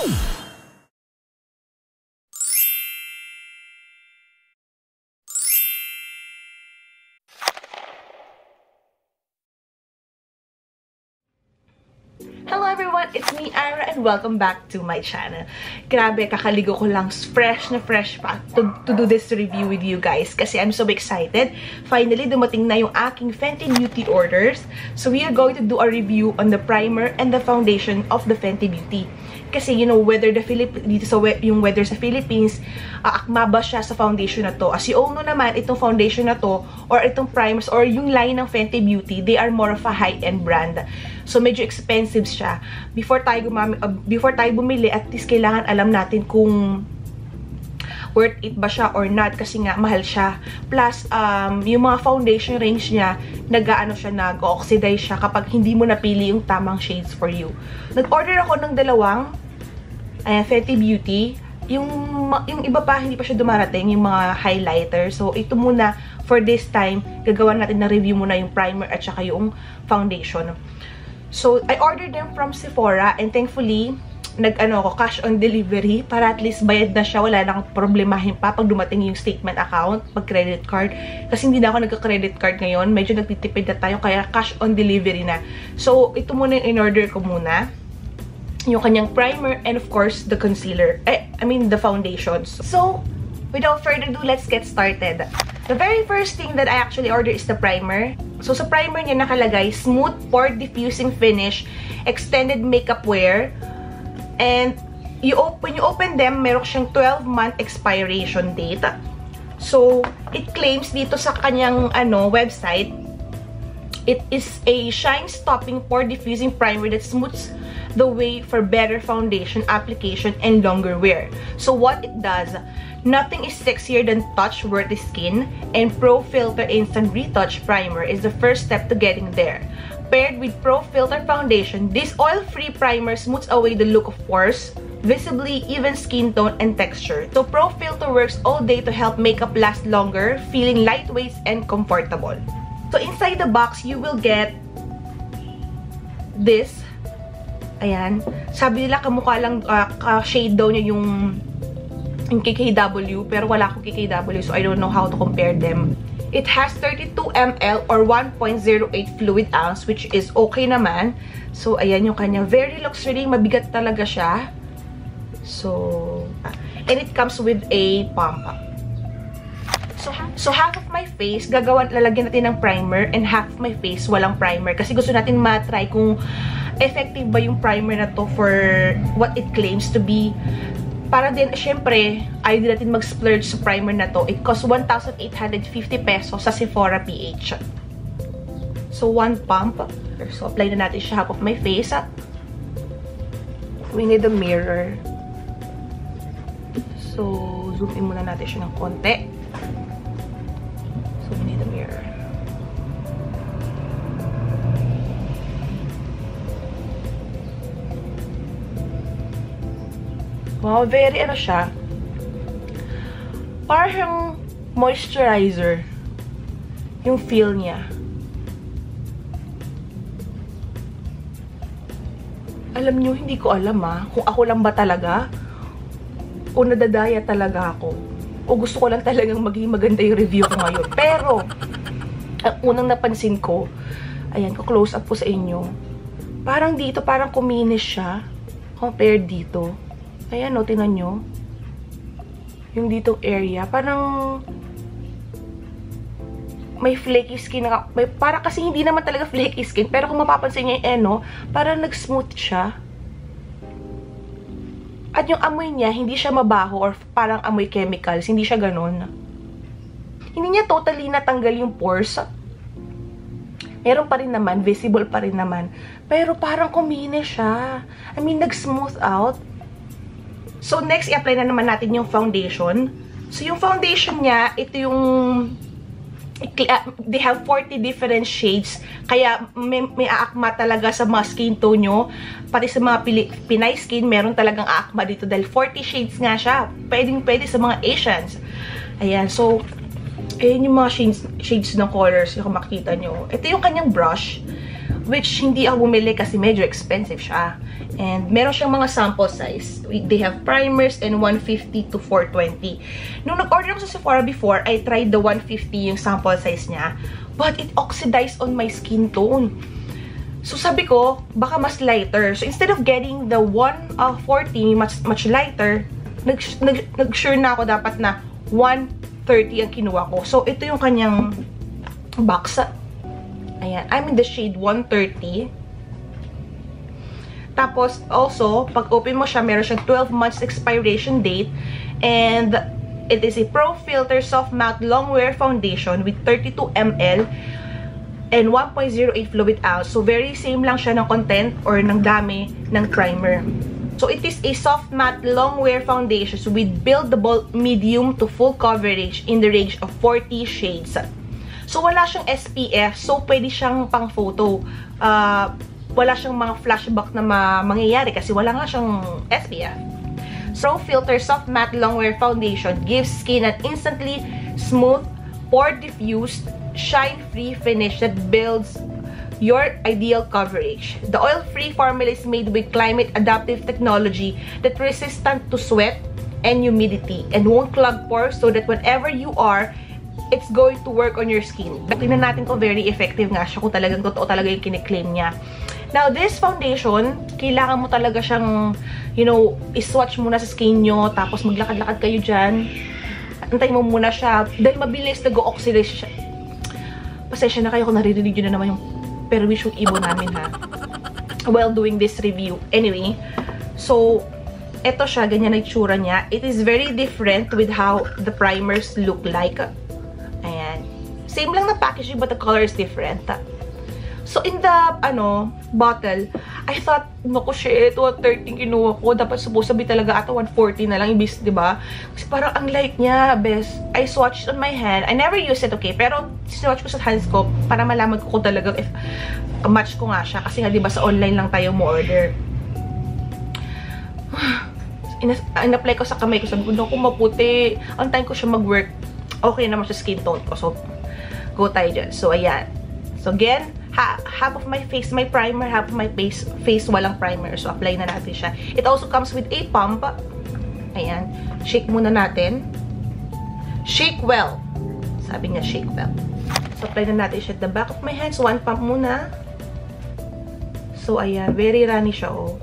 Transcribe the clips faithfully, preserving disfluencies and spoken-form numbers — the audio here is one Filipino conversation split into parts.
Hello everyone, it's me, Aira, and welcome back to my channel. Grabe, kakaligo ko lang, fresh na fresh pa to, to do this review with you guys kasi I'm so excited. Finally, dumating na yung aking Fenty Beauty orders. So we are going to do a review on the primer and the foundation of the Fenty Beauty. Kasi, you know, whether the Philip dito sa we yung weather sa Philippines, uh, akma ba siya sa foundation na to? As you all know naman, itong foundation na to, or itong primers, or yung line ng Fenty Beauty, they are more of a high-end brand. So, medyo expensive siya. Before tayo, gumamit, uh, before tayo bumili, at least kailangan alam natin kung worth it ba siya or not kasi nga mahal siya. Plus, um, yung mga foundation range niya, nag-ano siya, nag-oxidize siya kapag hindi mo napili yung tamang shades for you. Nag-order ako ng dalawang ayan, Fenty Beauty. Yung, yung iba pa, hindi pa siya dumarating, yung mga highlighter. So, ito muna, for this time, gagawa natin na review muna yung primer at saka yung foundation. So, I ordered them from Sephora and thankfully, nag-ano ako, cash on delivery para at least bayad na siya. Wala na akong problemahin pa pag dumating yung statement account, pag credit card. Kasi hindi na ako nagka-credit card ngayon. Medyo nagtitipid na tayo, kaya cash on delivery na. So, ito muna yung in-order ko muna. Yung kanyang primer and of course, the concealer. Eh, I mean, the foundations. So, without further ado, let's get started. The very first thing that I actually ordered is the primer. So, sa primer niya nakalagay, smooth pore diffusing finish, extended makeup wear. And you open, when you open them, meron siyang twelve month expiration date. So, it claims dito sa kanyang ano, website, it is a shine-stopping pore diffusing primer that smooths the way for better foundation application and longer wear. So, what it does, nothing is sexier than touch-worthy skin, and Pro Filt'r Instant Retouch Primer is the first step to getting there. Paired with Pro Filt'r Foundation, this oil-free primer smooths away the look of pores, visibly even skin tone and texture. So, Pro Filt'r works all day to help makeup last longer, feeling lightweight and comfortable. So, inside the box, you will get this. Ayan. Sabi nila, kamukha lang, uh, uh, shade daw niya yung, yung K K W, pero wala akong K K W, so I don't know how to compare them. It has thirty-two milliliters or one point zero eight fluid ounce, which is okay naman. So, ayan yung kanya. Very luxury. Mabigat talaga siya. So, and it comes with a pump. So, so half of my face, gagawan, lalagyan natin ng primer, and half of my face, walang primer. Kasi gusto natin matry kung effective ba yung primer na to for what it claims to be. Para din, syempre, ayaw din natin mag-splurge sa primer na to. It costs one thousand eight hundred fifty pesos sa Sephora P H. So, one pump. So, apply na natin siya half of my face. We need a mirror. So, zoom in muna natin siya ng konti. So, we need a mirror. Wow, very ano siya. Parang moisturizer. Yung feel niya. Alam nyo, hindi ko alam ah, kung ako lang ba talaga o nadadaya talaga ako. O gusto ko lang talagang maging maganda yung review ko ngayon. Pero, ang unang napansin ko, ayan, ko close up po sa inyo. Parang dito, parang kuminis siya compared dito. Ayan, o, tingnan nyo. Yung ditong area, parang may flaky skin. May, para kasi hindi naman talaga flaky skin. Pero kung mapapansin nyo yung eno, parang nag-smooth siya. At yung amoy niya, hindi siya mabaho or parang amoy chemicals. Hindi siya ganun. Hindi niya totally natanggal yung pores. Meron pa rin naman, visible pa rin naman. Pero parang kuminis siya. I mean, nag-smooth out. So, next, i-apply na naman natin yung foundation. So, yung foundation niya, ito yung they have forty different shades. Kaya, may, may aakma talaga sa mga skin tone nyo. Pati sa mga Pili Pinay skin, meron talagang aakma dito. Dahil forty shades nga siya. Pwedeng-pwede sa mga Asians. Ayan, so, ayan yung mga shades, shades ng colors yung makikita nyo. Ito yung kanyang brush. Which, hindi ako bumili kasi medyo expensive siya. And meron siyang mga sample size. They have primers and one fifty to four twenty. Nung nag-order ako sa Sephora before, I tried the one fifty yung sample size niya. But it oxidized on my skin tone. So sabi ko, baka mas lighter. So instead of getting the one forty, much, much lighter, nag-sure nag, nag na ako dapat na one thirty ang kinuha ko. So ito yung kanyang box. Ayan. I'm in the shade one thirty. Tapos, also, pag open mo siya, meron siyang twelve months expiration date. And, it is a Pro Filt'r Soft Matte Longwear Foundation with thirty-two milliliters and one point zero eight fluid ounce. So, very same lang siya ng content or ng dami ng primer. So, it is a soft matte longwear foundation with buildable medium to full coverage in the range of forty shades. So, wala siyang S P F. So, pwede siyang pang photo. Uh, wala siyang mga flashback na ma mangyayari kasi wala nga siyang S P F. Pro Filt'r Soft Matte Longwear Foundation gives skin an instantly smooth, pore-diffused, shine-free finish that builds your ideal coverage. The oil-free formula is made with climate-adaptive technology that resistant to sweat and humidity and won't clog pores so that whenever you are, it's going to work on your skin. Tingnan natin kung very effective nga siya, kung talagang totoo talaga yung kiniklaim niya. Now, this foundation, kailangan mo talaga siyang, you know, iswatch muna sa skin nyo, tapos maglakad-lakad kayo dyan. Antay mo muna siya, dahil mabilis nag-o-oxidize siya. Pasensya na kayo kung naririnig nyo na naman yung perwish yung ibo namin, ha? While doing this review. Anyway, so, eto siya, ganyan na itsura niya. It is very different with how the primers look like. Ayan. Same lang na packaging, but the color is different. So, in the, ano, bottle, I thought, naku, shit, one thirty kinuha ko. Dapat supposedly talaga ata one forty na lang, ibis, diba? Kasi parang ang light niya, best. I swatched on my hand. I never use it, okay? Pero, swatch ko sa hands ko para malaman ko kung talaga if match ko nga siya. Kasi nga, diba, sa online lang tayo mo order. In-apply ko sa kamay ko. Sabi ko, naku, maputi. On time ko siya mag-work. Okay naman sa skin tone ko. So, go tayo dyan. So, ayan. So, again, Ha half of my face, my primer, half of my face, face walang primer. So, apply na natin siya. It also comes with a pump. Ayan. Shake muna natin. Shake well. Sabi niya, shake well. So, apply na natin siya at the back of my hands. One pump muna. So, ayan. Very runny siya, oh.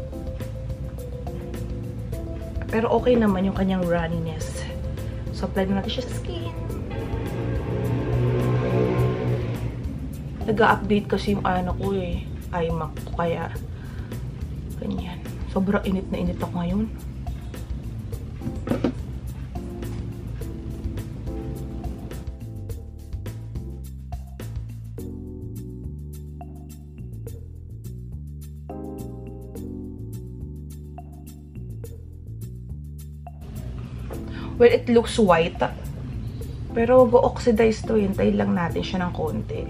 Pero okay naman yung kanyang runniness. So, apply na natin siya sa skin. Nag-update kasi yung ano ko eh. iMac ko kaya. Ganyan. Sobrang init na init ako ngayon. Well, it looks white. Pero go-oxidize to. Hintayin lang natin siya ng konti.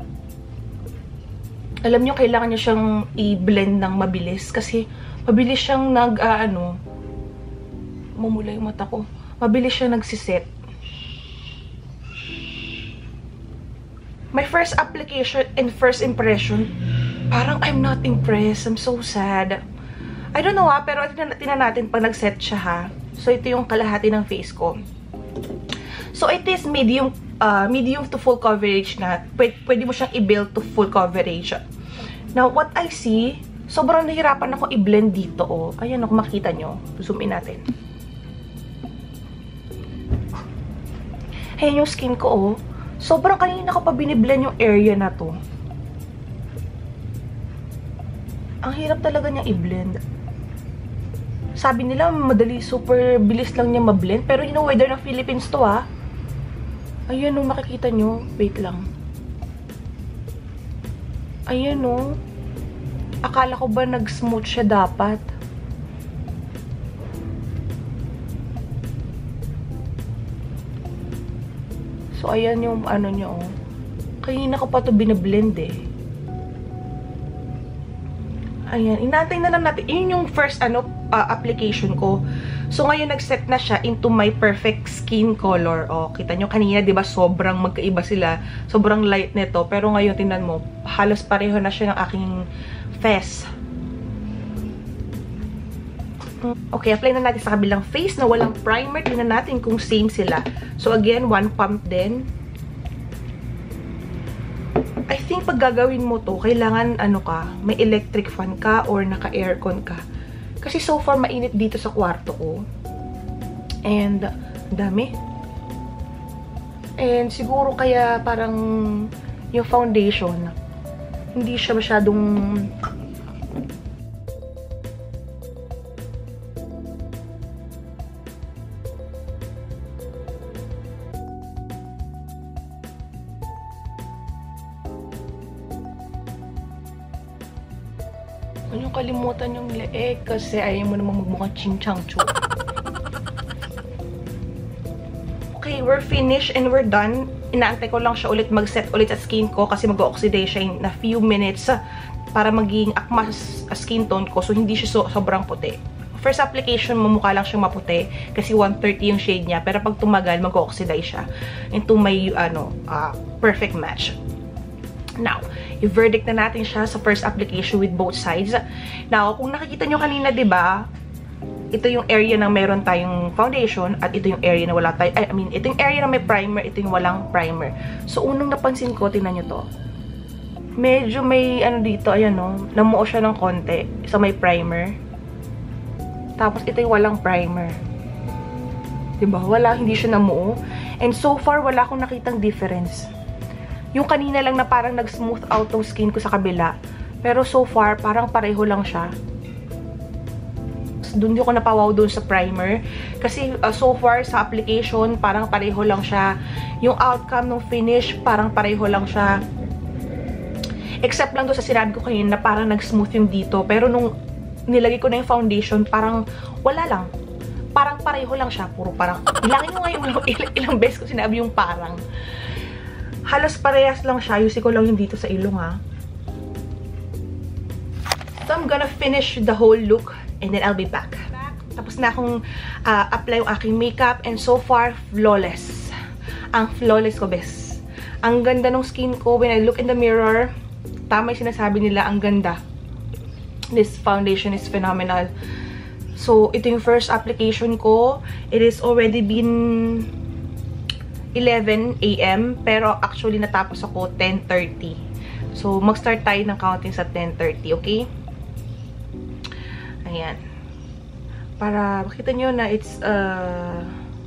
Alam nyo, kailangan nyo siyang i-blend ng mabilis. Kasi, mabilis siyang nag, uh, ano, mamula yung mata ko. Mabilis siyang nagsiset. My first application and first impression, parang I'm not impressed. I'm so sad. I don't know ha, pero tingnan natin pag nag-set siya ha. So, ito yung kalahati ng face ko. So, it is medium Uh, medium to full coverage na. Pwede, pwede mo siyang i-build to full coverage. Now, what I see, sobrang nahirapan ako i-blend dito, oh. Ayan, kung makita nyo. Zoom in natin. Ayan yung skin ko, oh. Sobrang kanina ko pa biniblend yung area na to. Ang hirap talaga niyang i-blend. Sabi nila, madali, super bilis lang niya ma-blend. Pero you know, weather ng Philippines to, ah. Ayan o, makikita nyo. Wait lang. Ayan o. Akala ko ba nag-smooth siya dapat? So, ayan yung ano nyo o. Kanina ko pa ito binablend eh. Ayan. Inantay na lang natin. Yun yung first ano uh, application ko. So, ngayon, nag-set na siya into my perfect skin color. O, kita nyo, kanina, di ba, sobrang magkaiba sila. Sobrang light nito. Pero ngayon, tingnan mo, halos pareho na siya ng aking face. Okay, apply na natin sa kabilang face na walang primer. Tingnan natin kung same sila. So, again, one pump din. I think pag gagawin mo to, kailangan ano ka, may electric fan ka or naka-aircon ka. Kasi so far, mainit dito sa kwarto ko. And, dami. And, siguro kaya parang yung foundation, hindi siya masyadong Huwag niyong kalimutan yung leeg kasi ayaw mo namang magmukhang ching-chang-chu. Okay, we're finished and we're done. Inaantay ko lang siya ulit mag-set ulit sa skin ko kasi mag-oxidize siya in a few minutes para maging akma sa skin tone ko. So, hindi siya so, sobrang puti. First application, mamukha lang siyang maputi kasi one thirty yung shade niya. Pero pag tumagal, mag-oxidize siya into may ano, uh, perfect match. Now, i-verdict na natin siya sa first application with both sides. Now, kung nakikita nyo kanina, diba, ito yung area na meron tayong foundation at ito yung area na wala tayo. I mean, ito yung area na may primer, ito yung walang primer. So, unang napansin ko, tingnan nyo to. Medyo may, ano dito, ayan no, namuo siya ng konti sa may primer. Tapos, ito yung walang primer. Diba? Wala, hindi siya namuo. And so far, wala akong nakitang difference. Yung kanina lang na parang nag-smooth out yung skin ko sa kabila. Pero so far, parang pareho lang siya. Doon di ko napawaw doon sa primer. Kasi uh, so far, sa application, parang pareho lang siya. Yung outcome ng finish, parang pareho lang siya. Except lang doon sa sinabi ko kanina na parang nag-smooth yung dito. Pero nung nilagay ko na yung foundation, parang wala lang. Parang pareho lang siya. Puro parang, ilangin mo nga yung ilang, ilang beses ko sinabi yung parang. Halos parehas lang siya. Ayusin ko lang yung dito sa ilong, ha. So, I'm gonna finish the whole look and then I'll be back. Tapos na akong uh, apply yung aking makeup and so far, flawless. Ang flawless ko, bes. Ang ganda ng skin ko. When I look in the mirror, tama yung sinasabi nila, ang ganda. This foundation is phenomenal. So, ito yung first application ko. It is already been eleven A M pero actually natapos ako ten thirty. So, mag-start tayo ng counting sa ten thirty, okay? Ayan. Para makita nyo na it's, uh,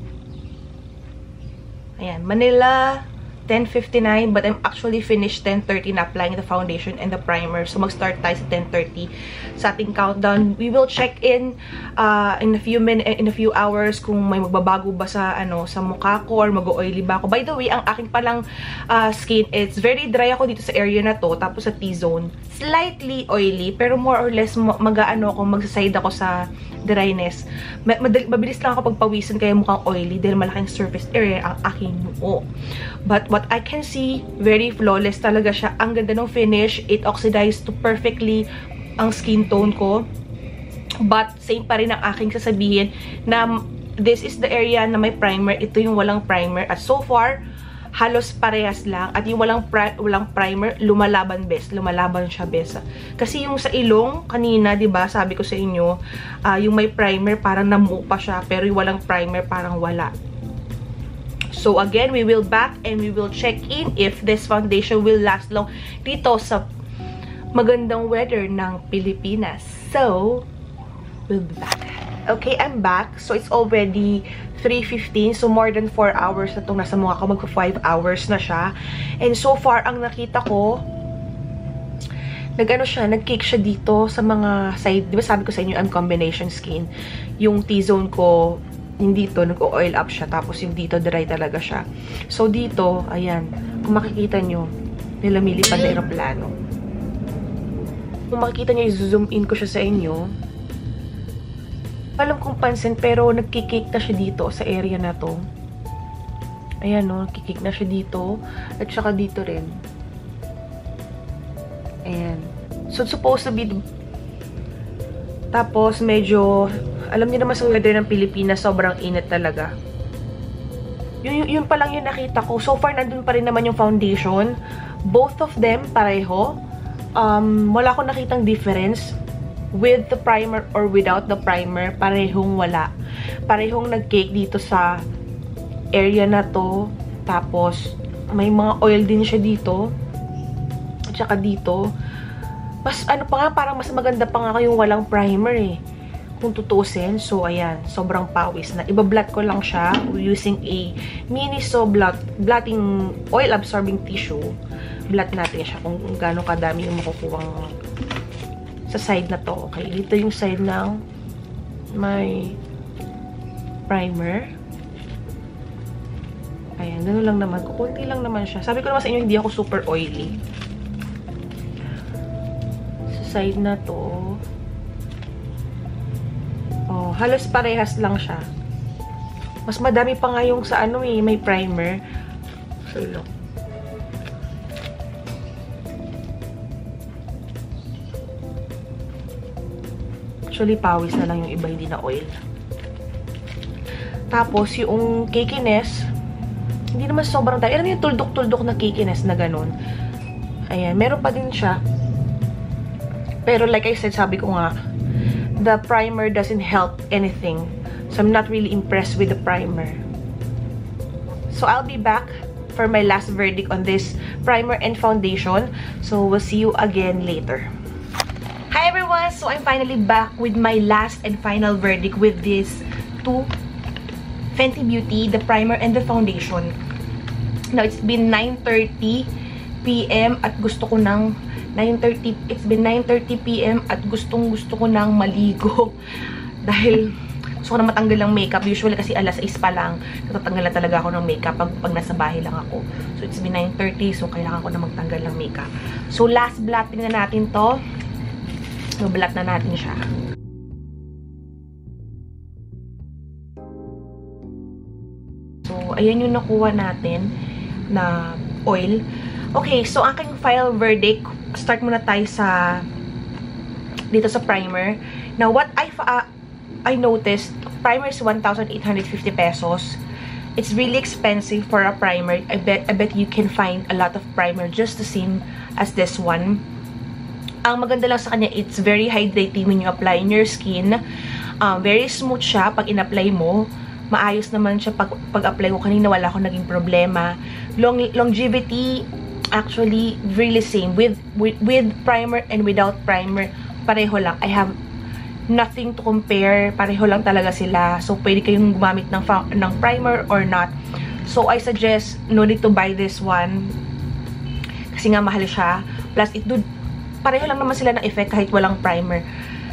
ayan, Manila, ten fifty-nine, but I'm actually finished ten thirty na applying the foundation and the primer. So, mag-start tayo sa ten thirty sa ating countdown. We will check in uh, in a few minutes, in a few hours kung may magbabago ba sa, ano, sa mukha ko or mag-oily ba ako. By the way, ang aking palang uh, skin, it's very dry ako dito sa area na to, tapos sa T-zone. Slightly oily, pero more or less mag-ano ako, magsaside ako sa dryness. Mabilis lang ako pagpawisan kaya mukhang oily dahil malaking surface area ang aking noo. But what I can see, very flawless talaga siya. Ang ganda ng finish. It oxidized to perfectly ang skin tone ko. But same pa rin ang aking sasabihin na this is the area na may primer. Ito yung walang primer. At so far, halos parehas lang. At yung walang, pri walang primer, lumalaban best. Lumalaban siya best. Kasi yung sa ilong, kanina, diba, sabi ko sa inyo, uh, yung may primer, parang namuo pa siya. Pero yung walang primer, parang wala. So, again, we will back and we will check in if this foundation will last long dito sa magandang weather ng Pilipinas. So, we'll be back. Okay, I'm back. So, it's already three fifteen. So, more than four hours na itong nasa mukha ko. Magpa five hours na siya. And so far, ang nakita ko, nag-ano siya, nag-cake siya dito sa mga side. Di ba sabi ko sa inyo, I'm combination skin. Yung T-zone ko, yung dito, nag-oil up siya. Tapos yung dito, dry talaga siya. So, dito, ayan. Kung makikita nyo, nilamilipad na aeroplano. Kung makikita nyo, i-zoom in ko siya sa inyo. Alam kong pansin, pero nagkikik na siya dito sa area na to. Ayan, no? Nagkikik na siya dito. At saka dito rin. Ayan. So, supposed to be... Tapos, medyo... Alam niyo naman sa weather ng Pilipinas, sobrang init talaga. Yun, yun, yun pa lang yung nakita ko. So far, nandun pa rin naman yung foundation. Both of them, pareho. Um, wala akong nakitang difference. with the primer or without the primer, parehong wala. Parehong nag-cake dito sa area na to. Tapos, may mga oil din siya dito. At saka dito. Mas, ano pa nga, parang mas maganda pa nga yung walang primer eh. Kung tutusin. So, ayan. Sobrang pawis na. Iba-blot ko lang siya using a mini so blot, blotting oil absorbing tissue. Blot natin siya kung gaano kadami yung makukuhang sa side na to. Okay. Dito yung side ng may primer. Ayan, gano'n lang naman. Kukunti lang naman siya. Sabi ko naman sa inyo, hindi ako super oily. Sa side na to, oh, halos parehas lang siya. Mas madami pa nga yung sa ano eh, may primer. So, look. Actually, pawis na lang yung iba, hindi na oil. Tapos, yung cakiness, hindi naman sobrang tayo. Alam mo yung tuldok-tuldok na cakiness na ganun. Ayan, meron pa din siya. Pero like I said, sabi ko nga, the primer doesn't help anything. So I'm not really impressed with the primer. So I'll be back for my last verdict on this primer and foundation. So we'll see you again later. Hi everyone! So I'm finally back with my last and final verdict with these two Fenty Beauty, the primer and the foundation. Now, it's been nine thirty p m at gusto ko nang nine thirty, it's been nine thirty p m at gustong gusto ko nang maligo. Dahil gusto ko na matanggal ng makeup. Usually kasi alas sais pa lang, natatanggal na talaga ako ng makeup pag, pag nasa bahay lang ako. So, it's been nine thirty, so kailangan ko na magtanggal ng makeup. So, last blotting na natin to. So, blot na natin siya. So, ayan yung nakuha natin na oil. Okay, so aking final verdict, start muna tayo sa dito sa primer. Now, what I uh, I noticed, primer is one thousand eight hundred fifty pesos. It's really expensive for a primer. I bet I bet you can find a lot of primer just the same as this one. Ang maganda lang sa kanya, it's very hydrating when you apply in your skin. Um, very smooth siya pag in-apply mo. Maayos naman siya pag, pag-apply ko. Kanina wala akong naging problema. Long, longevity, actually, really same. With, with, with primer and without primer, pareho lang. I have nothing to compare. Pareho lang talaga sila. So, pwede kayong gumamit ng, ng primer or not. So, I suggest, no need to buy this one. Kasi nga, mahal siya. Plus, it do, pareho lang naman sila ng effect kahit walang primer.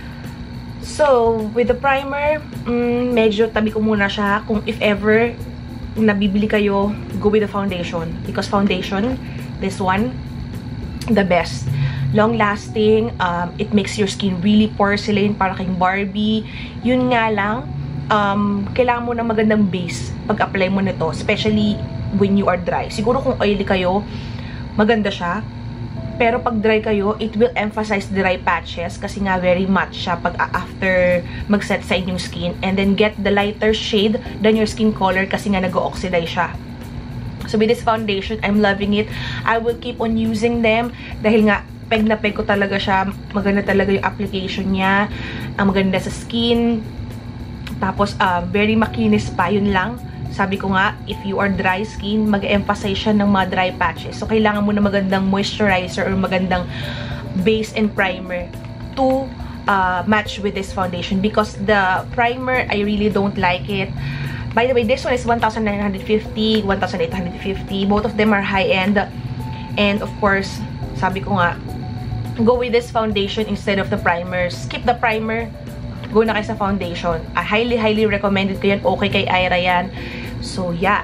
So, with the primer, mm, medyo tabi ko muna siya. Kung if ever nabibili kayo, go with the foundation. Because foundation, this one, the best. Long-lasting, um, it makes your skin really porcelain, para kayong Barbie. Yun nga lang, um, kailangan mo ng magandang base pag-apply mo nito. Especially when you are dry. Siguro kung oily kayo, maganda siya. Pero pag dry kayo, it will emphasize dry patches kasi nga very matte siya pag after mag-set sa inyong skin. And then get the lighter shade than your skin color kasi nga nag-oxidize siya. So with this foundation, I'm loving it. I will keep on using them dahil nga peg na peg ko talaga siya. Maganda talaga yung application niya. Ang maganda sa skin. Tapos uh, very makinis pa, yun lang. Sabi ko nga, if you are dry skin, mag-emphasize siya ng mga dry patches. So, kailangan mo na magandang moisturizer or magandang base and primer to uh, match with this foundation. Because the primer, I really don't like it. By the way, this one is one thousand nine hundred fifty, one thousand eight hundred fifty. Both of them are high-end. And, of course, sabi ko nga, go with this foundation instead of the primer. Skip the primer. Go na kayo sa foundation. I highly, highly recommended ko yan. Okay kay Aira yan. So, yeah.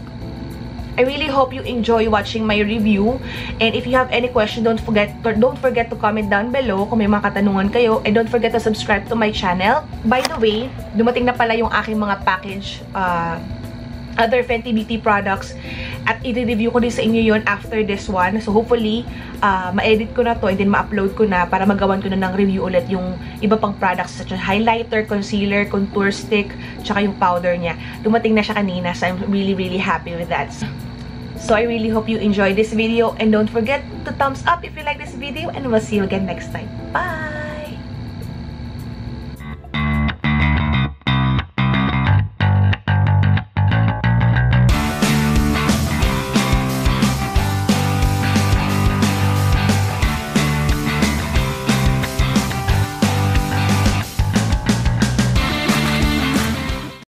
I really hope you enjoy watching my review. And if you have any question, don't forget to, don't forget to comment down below kung may mga katanungan kayo. And don't forget to subscribe to my channel. By the way, dumating na pala yung aking mga package, uh, other Fenty Beauty products. At i-review ko din sa inyo yon after this one. So, hopefully, uh, ma-edit ko na to and then ma-upload ko na para magawan ko na ng review ulit yung iba pang products such as highlighter, concealer, contour stick, tsaka yung powder niya. Dumating na siya kanina, so I'm really, really happy with that. So, I really hope you enjoyed this video and don't forget to thumbs up if you like this video and we'll see you again next time. Bye!